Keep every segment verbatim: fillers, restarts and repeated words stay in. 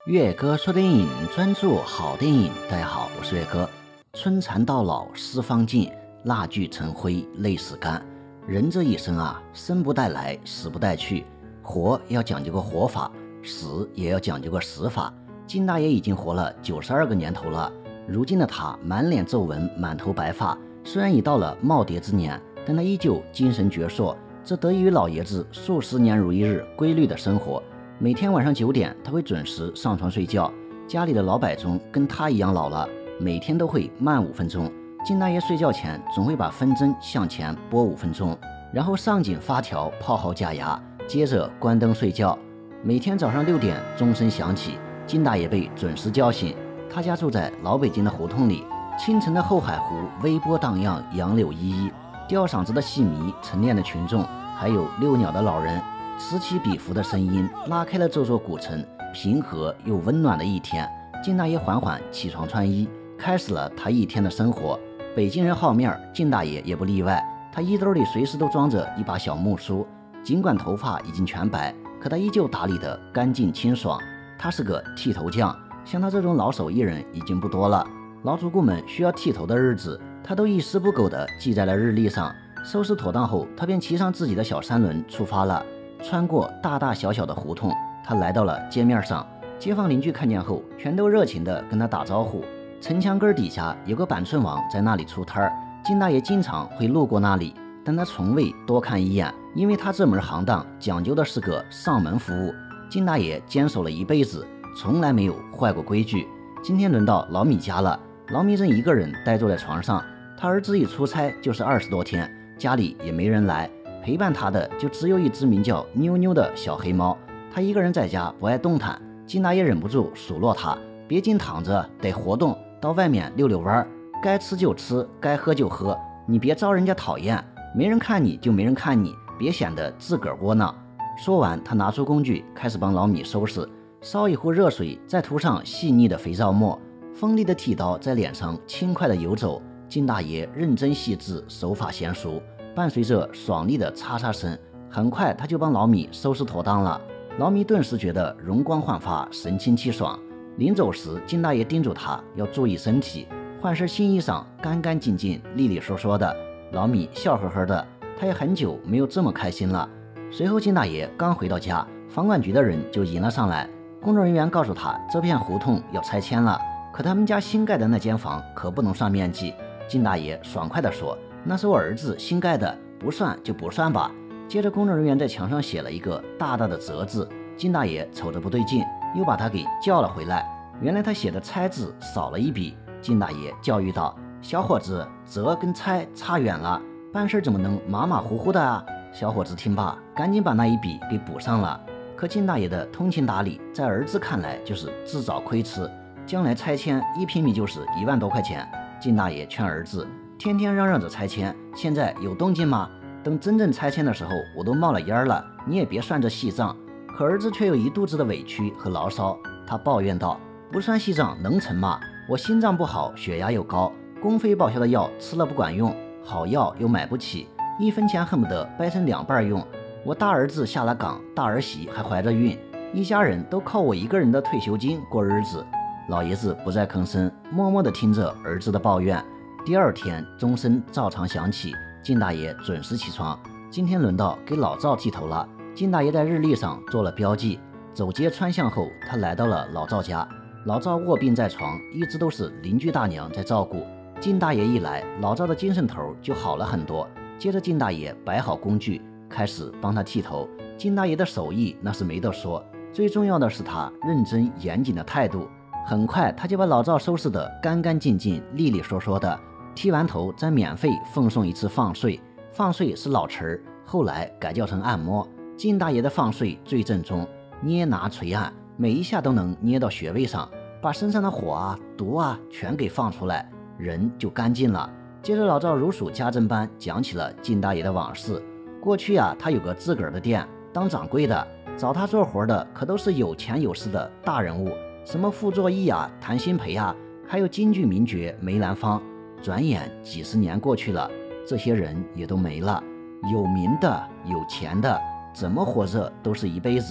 岳哥说电影，专注好电影。大家好，我是岳哥。春蚕到老丝方尽，蜡炬成灰泪始干。人这一生啊，生不带来，死不带去，活要讲究个活法，死也要讲究个死法。金大爷已经活了九十二个年头了，如今的他满脸皱纹，满头白发，虽然已到了耄耋之年，但他依旧精神矍铄。这得益于老爷子数十年如一日规律的生活。每天晚上九点，他会准时上床睡觉。家里的老百钟跟他一样老了，每天都会慢五分钟。金大爷睡觉前总会把分针向前拨五分钟，然后上紧发条，泡好假牙，接着关灯睡觉。每天早上六点钟声响起，金大爷被准时叫醒。他家住在老北京的胡同里，清晨的后海湖微波荡漾，杨柳依依，吊嗓子的戏迷，晨练的群众，还有遛鸟的老人，此起彼伏的声音拉开了这座古城平和又温暖的一天。金大爷缓缓起床穿衣，开始了他一天的生活。北京人好面，金大爷也不例外。他衣兜里随时都装着一把小木梳，尽管头发已经全白，可他依旧打理得干净清爽。他是个剃头匠，像他这种老手艺人已经不多了。老主顾们需要剃头的日子，他都一丝不苟地记在了日历上。收拾妥当后，他便骑上自己的小三轮出发了。穿过大大小小的胡同，他来到了街面上。街坊邻居看见后，全都热情地跟他打招呼。城墙根底下有个板寸王在那里出摊儿，金大爷经常会路过那里，但他从未多看一眼，因为他这门行当讲究的是个上门服务。金大爷坚守了一辈子，从来没有坏过规矩。今天轮到老米家了，老米正一个人呆坐在床上，他儿子一出差就是二十多天，家里也没人来，陪伴他的就只有一只名叫妞妞的小黑猫。他一个人在家不爱动弹，金大爷忍不住数落他，别净躺着，得活动，到外面溜溜弯，该吃就吃，该喝就喝，你别招人家讨厌，没人看你就没人看你，别显得自个儿窝囊。说完，他拿出工具开始帮老米收拾，烧一壶热水，再涂上细腻的肥皂沫，锋利的剃刀在脸上轻快地游走。金大爷认真细致，手法娴熟，伴随着爽利的嚓嚓声，很快他就帮老米收拾妥当了。老米顿时觉得容光焕发，神清气爽。临走时，金大爷叮嘱他要注意身体，换身新衣裳，干干净净，利利索索的。老米笑呵呵的，他也很久没有这么开心了。随后，金大爷刚回到家，房管局的人就迎了上来。工作人员告诉他，这片胡同要拆迁了，可他们家新盖的那间房可不能算面积。金大爷爽快地说，那是我儿子新盖的，不算就不算吧。接着工作人员在墙上写了一个大大的折字，金大爷瞅着不对劲，又把他给叫了回来。原来他写的拆字少了一笔。金大爷教育道，小伙子，折跟拆差远了，办事怎么能马马虎虎的啊？小伙子听罢，赶紧把那一笔给补上了。可金大爷的通情达理，在儿子看来就是自找亏吃，将来拆迁一平米就是一万多块钱。金大爷劝儿子，天天嚷嚷着拆迁，现在有动静吗？等真正拆迁的时候，我都冒了烟了，你也别算这细账。可儿子却有一肚子的委屈和牢骚，他抱怨道，不算细账能成吗？我心脏不好，血压又高，公费报销的药吃了不管用，好药又买不起，一分钱恨不得掰成两半用。我大儿子下了岗，大儿媳还怀着孕，一家人都靠我一个人的退休金过日子。老爷子不再吭声，默默地听着儿子的抱怨。第二天钟声照常响起，金大爷准时起床。今天轮到给老赵剃头了，金大爷在日历上做了标记。走街串巷后，他来到了老赵家。老赵卧病在床，一直都是邻居大娘在照顾。金大爷一来，老赵的精神头就好了很多。接着金大爷摆好工具，开始帮他剃头。金大爷的手艺那是没得说，最重要的是他认真严谨的态度。很快他就把老赵收拾得干干净净，利利索索的。剃完头再免费奉送一次放税，放税是老词儿，后来改叫成按摩。金大爷的放税最正宗，捏拿捶按，每一下都能捏到穴位上，把身上的火啊毒啊全给放出来，人就干净了。接着老赵如数家珍般讲起了金大爷的往事。过去啊，他有个自个儿的店，当掌柜的，找他做活的可都是有钱有势的大人物，什么傅作义啊、谭鑫培啊，还有京剧名角梅兰芳。转眼几十年过去了，这些人也都没了。有名的有钱的怎么活着都是一辈子。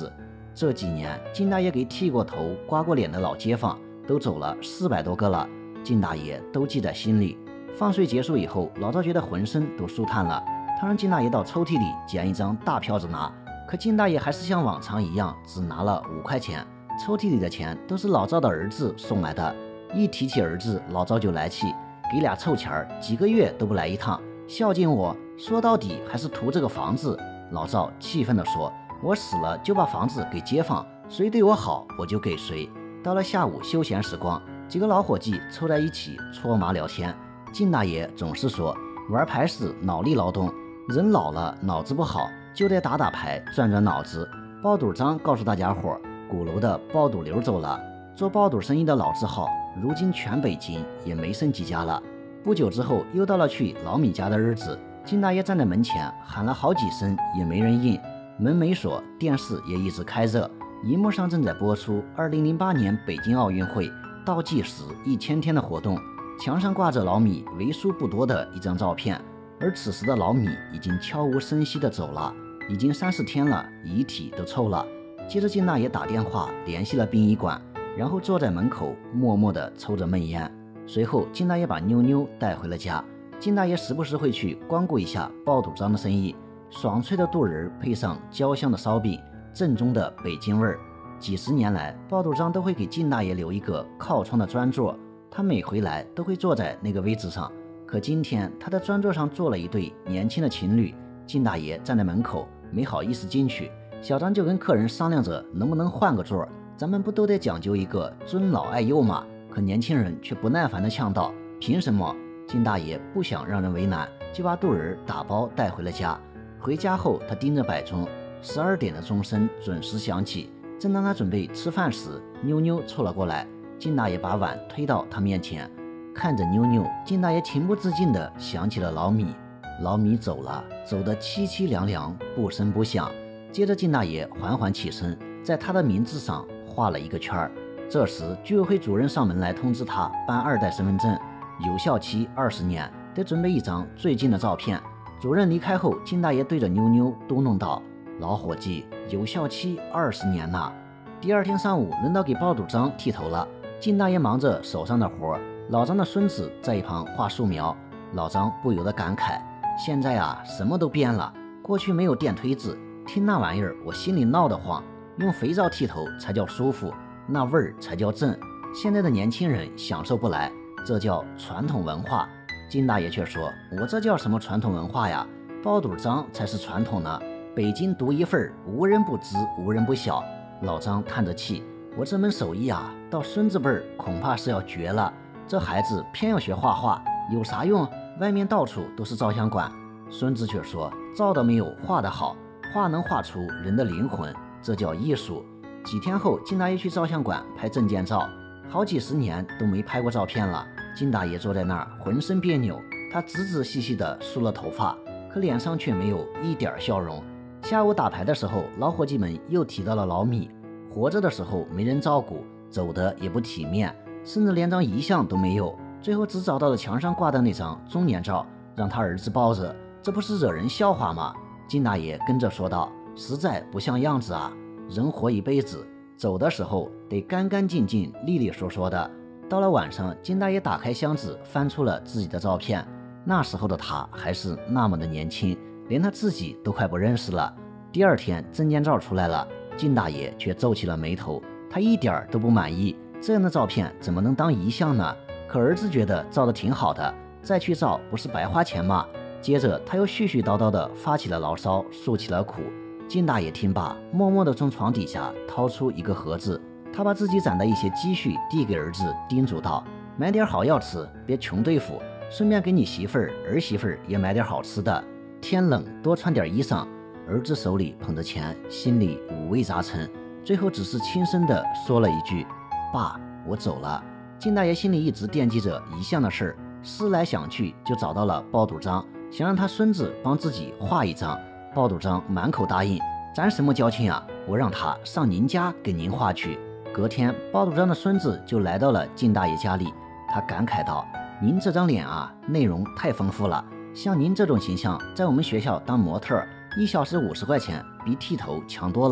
这几年靳大爷给剃过头、刮过脸的老街坊都走了四百多个了，靳大爷都记在心里。放水结束以后，老赵觉得浑身都舒坦了，他让靳大爷到抽屉里捡一张大票子拿，可靳大爷还是像往常一样只拿了五块钱。抽屉里的钱都是老赵的儿子送来的，一提起儿子，老赵就来气，给俩臭钱儿，几个月都不来一趟，孝敬我，说到底还是图这个房子。老赵气愤地说，我死了就把房子给街坊，谁对我好我就给谁。到了下午休闲时光，几个老伙计凑在一起搓麻聊天，靳大爷总是说，玩牌是脑力劳动，人老了脑子不好，就得打打牌转转脑子。爆肚张告诉大家伙，鼓楼的爆肚刘走了，做爆肚生意的老字号如今全北京也没剩几家了。不久之后又到了去老米家的日子，靳大爷站在门前喊了好几声也没人应，门没锁，电视也一直开着，荧幕上正在播出二零零八年北京奥运会倒计时一千天的活动，墙上挂着老米为数不多的一张照片，而此时的老米已经悄无声息地走了，已经三四天了，遗体都臭了。接着靳大爷打电话联系了殡仪馆，然后坐在门口默默地抽着闷烟。随后靳大爷把妞妞带回了家。靳大爷时不时会去光顾一下爆肚张的生意，爽脆的肚仁配上焦香的烧饼，正宗的北京味儿。几十年来，爆肚张都会给靳大爷留一个靠窗的专座，他每回来都会坐在那个位置上。可今天他的专座上坐了一对年轻的情侣，靳大爷站在门口没好意思进去，小张就跟客人商量着能不能换个座，咱们不都得讲究一个尊老爱幼吗？可年轻人却不耐烦地呛道，凭什么？靳大爷不想让人为难，就把肚仁打包带回了家。回家后他盯着摆钟，十二点的钟声准时响起。正当他准备吃饭时，妞妞凑了过来，靳大爷把碗推到他面前，看着妞妞，靳大爷情不自禁地想起了老米。老米走了，走得凄凄凉凉，不声不响。接着靳大爷缓缓起身，在他的名字上画了一个圈儿。这时居委会主任上门来通知他办二代身份证，有效期二十年，得准备一张最近的照片。主任离开后，靳大爷对着妞妞嘟哝道，老伙计，有效期二十年呐。第二天上午轮到给爆肚张剃头了，靳大爷忙着手上的活，老张的孙子在一旁画素描。老张不由得感慨，现在啊什么都变了，过去没有电推子，听那玩意儿我心里闹得慌，用肥皂剃头才叫舒服，那味儿才叫正。现在的年轻人享受不来，这叫传统文化。靳大爷却说，我这叫什么传统文化呀？爆肚张才是传统呢，北京独一份，无人不知，无人不晓。老张叹着气，我这门手艺啊，到孙子辈儿恐怕是要绝了。这孩子偏要学画画，有啥用？外面到处都是照相馆。孙子却说，照的没有画的好，画能画出人的灵魂，这叫艺术。几天后，靳大爷去照相馆拍证件照，好几十年都没拍过照片了。靳大爷坐在那儿浑身别扭，他仔仔细细地梳了头发，可脸上却没有一点笑容。下午打牌的时候，老伙计们又提到了老米，活着的时候没人照顾，走的也不体面，甚至连张遗像都没有，最后只找到了墙上挂的那张中年照，让他儿子抱着，这不是惹人笑话吗？靳大爷跟着说道，实在不像样子啊，人活一辈子，走的时候得干干净净利利索索的。到了晚上，靳大爷打开箱子，翻出了自己的照片，那时候的他还是那么的年轻，连他自己都快不认识了。第二天证件照出来了，靳大爷却皱起了眉头，他一点都不满意，这样的照片怎么能当遗像呢？可儿子觉得照的挺好的，再去照不是白花钱吗？接着他又絮絮叨叨地发起了牢骚，诉起了苦。靳大爷听罢，默默地从床底下掏出一个盒子，他把自己攒的一些积蓄递给儿子，叮嘱道，买点好药吃，别穷对付，顺便给你媳妇儿儿媳妇儿也买点好吃的，天冷多穿点衣裳。儿子手里捧着钱，心里五味杂陈，最后只是轻声地说了一句，爸，我走了。靳大爷心里一直惦记着遗像的事儿，思来想去就找到了爆肚张，想让他孙子帮自己画一张。爆肚张满口答应，咱什么交情啊，我让他上您家给您画去。隔天，爆肚张的孙子就来到了靳大爷家里，他感慨道，您这张脸啊，内容太丰富了，像您这种形象在我们学校当模特，一小时五十块钱，比剃头强多了。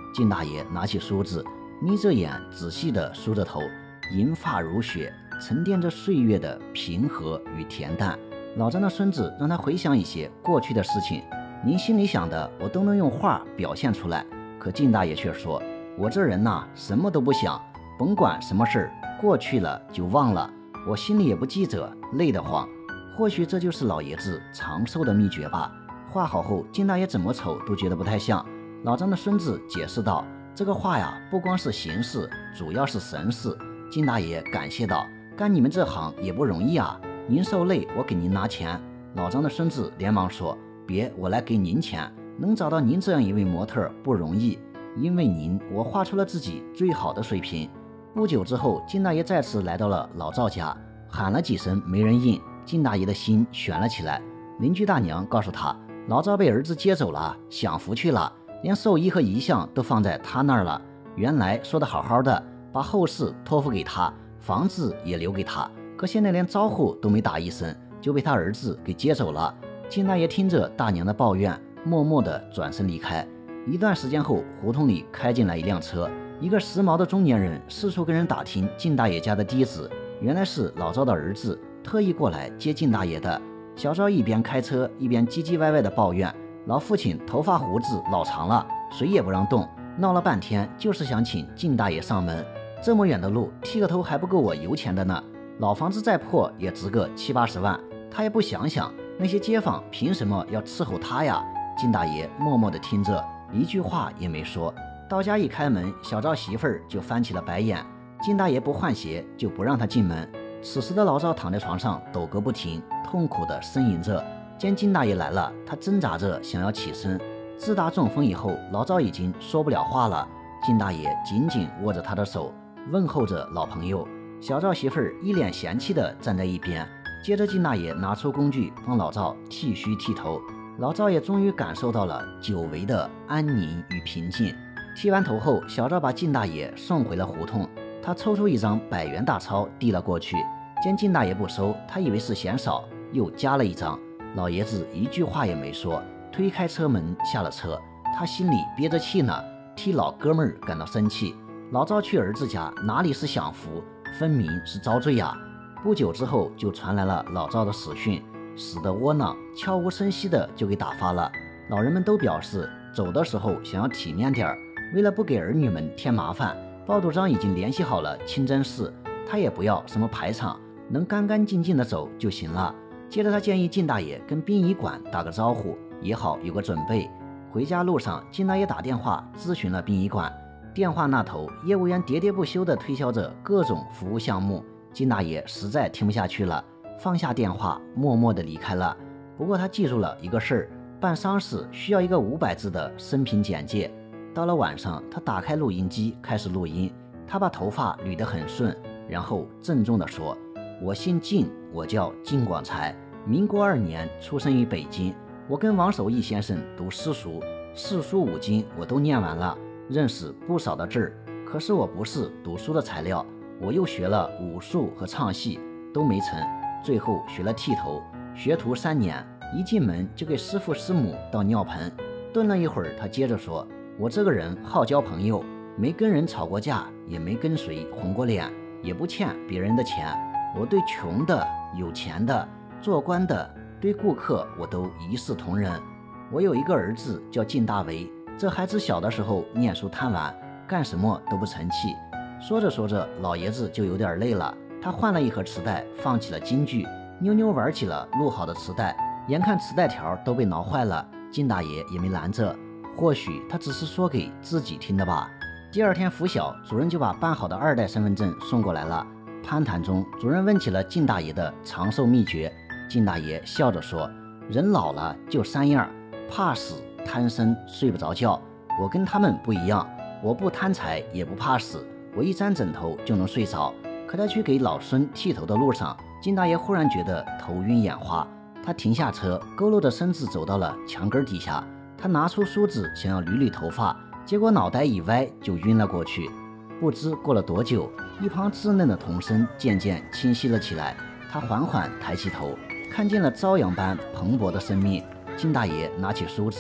靳大爷拿起梳子，眯着眼仔细地梳着头，银发如雪，沉淀着岁月的平和与恬淡。老张的孙子让他回想一些过去的事情，您心里想的我都能用话表现出来。可靳大爷却说，我这人呐，什么都不想，甭管什么事儿，过去了就忘了，我心里也不记着，累得慌。或许这就是老爷子长寿的秘诀吧。话好后，靳大爷怎么瞅都觉得不太像。老张的孙子解释道，这个话呀，不光是形事，主要是神事。靳大爷感谢道，干你们这行也不容易啊，您受累我给您拿钱。老张的孙子连忙说，别，我来给您钱，能找到您这样一位模特不容易，因为您我画出了自己最好的水平。不久之后，靳大爷再次来到了老赵家，喊了几声没人应，靳大爷的心悬了起来。邻居大娘告诉他，老赵被儿子接走了，享福去了，连寿衣和遗像都放在他那儿了。原来说的好好的，把后事托付给他，房子也留给他，可现在连招呼都没打一声，就被他儿子给接走了。靳大爷听着大娘的抱怨，默默地转身离开。一段时间后，胡同里开进来一辆车，一个时髦的中年人四处跟人打听靳大爷家的地址，原来是老赵的儿子特意过来接靳大爷的。小赵一边开车一边唧唧歪歪地抱怨，老父亲头发胡子老长了，谁也不让动，闹了半天就是想请靳大爷上门，这么远的路剃个头还不够我油钱的呢，老房子再破也值个七八十万，他也不想想那些街坊凭什么要伺候他呀。靳大爷默默地听着，一句话也没说。到家一开门，小赵媳妇儿就翻起了白眼，靳大爷不换鞋就不让他进门。此时的老赵躺在床上抖个不停，痛苦地呻吟着。见靳大爷来了，他挣扎着想要起身。自打中风以后，老赵已经说不了话了。靳大爷紧紧握着他的手，问候着老朋友。小赵媳妇儿一脸嫌弃地站在一边。接着靳大爷拿出工具帮老赵剃须剃头。老赵也终于感受到了久违的安宁与平静。剃完头后，小赵把靳大爷送回了胡同。他抽出一张百元大钞递了过去，见靳大爷不收，他以为是嫌少，又加了一张。老爷子一句话也没说，推开车门下了车。他心里憋着气呢，替老哥们儿感到生气。老赵去儿子家哪里是享福，分明是遭罪呀！不久之后就传来了老赵的死讯，死得窝囊，悄无声息的就给打发了。老人们都表示走的时候想要体面点儿，为了不给儿女们添麻烦，鲍督长已经联系好了清真寺，他也不要什么排场，能干干净净的走就行了。接着他建议靳大爷跟殡仪馆打个招呼，也好有个准备。回家路上，靳大爷打电话咨询了殡仪馆，电话那头业务员喋喋不休地推销着各种服务项目。靳大爷实在听不下去了，放下电话，默默地离开了。不过他记住了一个事儿，办丧事需要一个五百字的生平简介。到了晚上，他打开录音机开始录音。他把头发捋得很顺，然后郑重地说，我姓靳，我叫靳广才，民国二年出生于北京。我跟王守义先生读私塾，四书五经我都念完了，认识不少的字儿。可是我不是读书的材料，我又学了武术和唱戏，都没成。最后学了剃头，学徒三年，一进门就给师傅师母倒尿盆。顿了一会儿，他接着说，我这个人好交朋友，没跟人吵过架，也没跟谁红过脸，也不欠别人的钱。我对穷的、有钱的、做官的，对顾客我都一视同仁。我有一个儿子叫靳大为，这孩子小的时候念书贪玩，干什么都不成器。说着说着，老爷子就有点累了，他换了一盒磁带，放起了京剧，妞妞玩起了录好的磁带。眼看磁带条都被挠坏了，靳大爷也没拦着，或许他只是说给自己听的吧。第二天拂晓，主任就把办好的二代身份证送过来了。攀谈中，主任问起了靳大爷的长寿秘诀。靳大爷笑着说，人老了就三样，怕死、贪生、睡不着觉。我跟他们不一样，我不贪财也不怕死，我一沾枕头就能睡着。可在去给老孙剃头的路上，靳大爷忽然觉得头晕眼花，他停下车，佝偻着身子走到了墙根底下。他拿出梳子想要捋捋头发，结果脑袋一歪就晕了过去。不知过了多久，一旁稚嫩的童声渐渐清晰了起来。他缓缓抬起头，看见了朝阳般蓬勃的生命。靳大爷拿起梳子，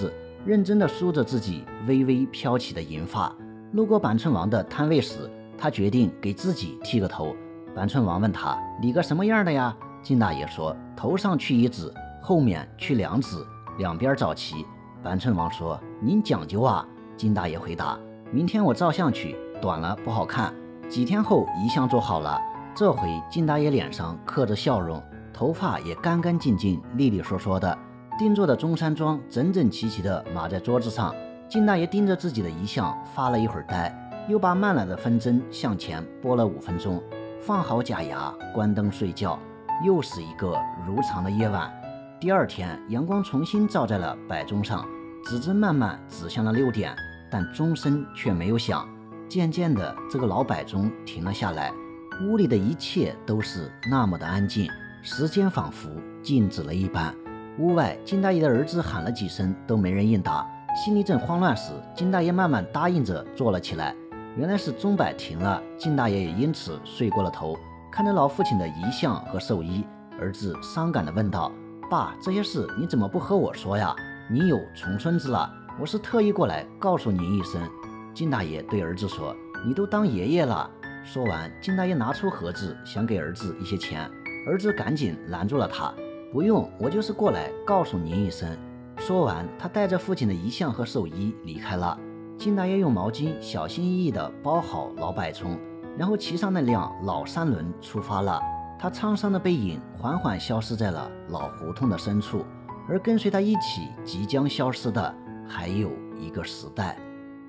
认真地梳着自己微微飘起的银发。路过板寸王的摊位时，他决定给自己剃个头。板寸王问他：“理个什么样的呀？”金大爷说：“头上去一指，后面去两指，两边照齐。”板寸王说：“您讲究啊。”金大爷回答：“明天我照相去，短了不好看。”几天后，遗像做好了。这回金大爷脸上刻着笑容，头发也干干净净、利利索索的。定做的中山装整整齐齐地码在桌子上。金大爷盯着自己的遗像发了一会儿呆，又把慢了的分针向前拨了五分钟，放好假牙，关灯睡觉。又是一个如常的夜晚。第二天，阳光重新照在了摆钟上，指针慢慢指向了六点，但钟声却没有响。渐渐的，这个老摆钟停了下来，屋里的一切都是那么的安静，时间仿佛静止了一般。屋外，金大爷的儿子喊了几声，都没人应答。心里正慌乱时，金大爷慢慢答应着坐了起来。原来是钟摆停了，金大爷也因此睡过了头。看着老父亲的遗像和寿衣，儿子伤感地问道：“爸，这些事你怎么不和我说呀？你有重孙子了，我是特意过来告诉您一声。”金大爷对儿子说：“你都当爷爷了。”说完，金大爷拿出盒子，想给儿子一些钱，儿子赶紧拦住了他：“不用，我就是过来告诉您一声。”说完，他带着父亲的遗像和寿衣离开了。金大爷用毛巾小心翼翼地包好老摆钟，然后骑上那辆老三轮出发了。他沧桑的背影缓缓消失在了老胡同的深处，而跟随他一起即将消失的，还有一个时代。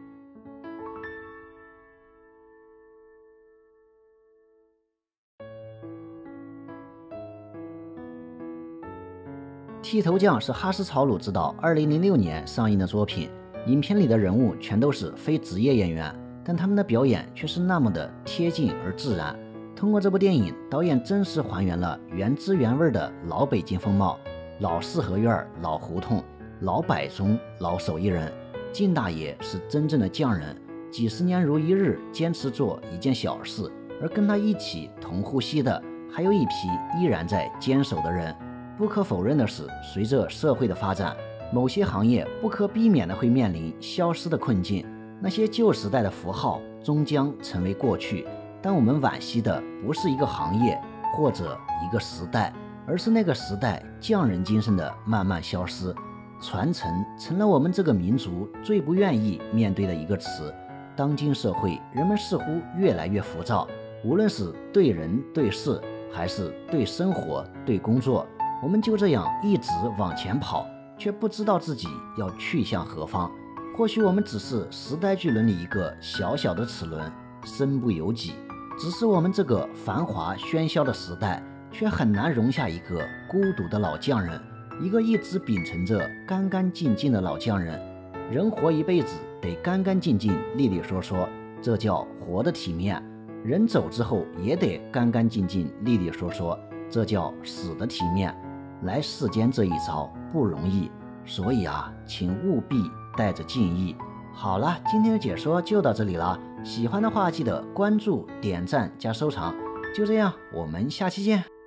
剃头匠是哈斯草鲁执导二零零六年上映的作品，影片里的人物全都是非职业演员，但他们的表演却是那么的贴近而自然。通过这部电影，导演真实还原了原汁原味的老北京风貌，老四合院、老胡同、老摆钟、老手艺人。靳大爷是真正的匠人，几十年如一日坚持做一件小事，而跟他一起同呼吸的，还有一批依然在坚守的人。不可否认的是，随着社会的发展，某些行业不可避免的会面临消失的困境。那些旧时代的符号终将成为过去，但我们惋惜的不是一个行业或者一个时代，而是那个时代匠人精神的慢慢消失。传承成了我们这个民族最不愿意面对的一个词。当今社会，人们似乎越来越浮躁，无论是对人对事，还是对生活对工作，我们就这样一直往前跑，却不知道自己要去向何方。或许我们只是时代巨轮里一个小小的齿轮，身不由己。只是我们这个繁华喧嚣的时代，却很难容下一个孤独的老匠人，一个一直秉承着干干净净的老匠人。人活一辈子得干干净净、利利索索，这叫活得体面；人走之后也得干干净净、利利索索，这叫死的体面。来世间这一遭不容易，所以啊，请务必带着敬意。好了，今天的解说就到这里了，喜欢的话记得关注、点赞加收藏。就这样，我们下期见。